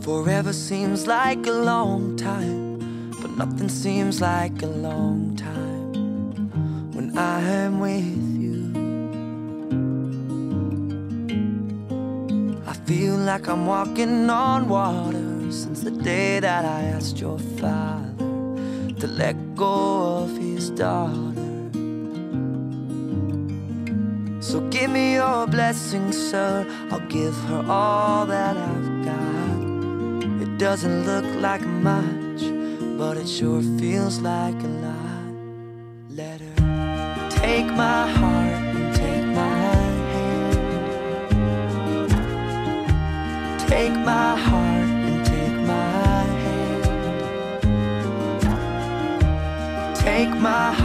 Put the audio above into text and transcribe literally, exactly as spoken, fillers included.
Forever seems like a long time, but nothing seems like a long time when I am with you. I feel like I'm walking on water since the day that I asked your father to let go of his daughter. So give me your blessing, sir, I'll give her all that I've got. It doesn't look like much, but it sure feels like a lot. Let her take my heart and take my hand. Take my heart and take my hand. Take my